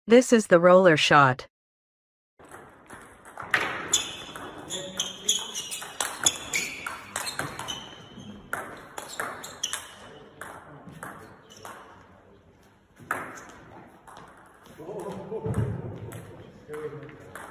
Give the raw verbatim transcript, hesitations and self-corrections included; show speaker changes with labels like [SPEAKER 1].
[SPEAKER 1] This is the roller shot.
[SPEAKER 2] Here we go.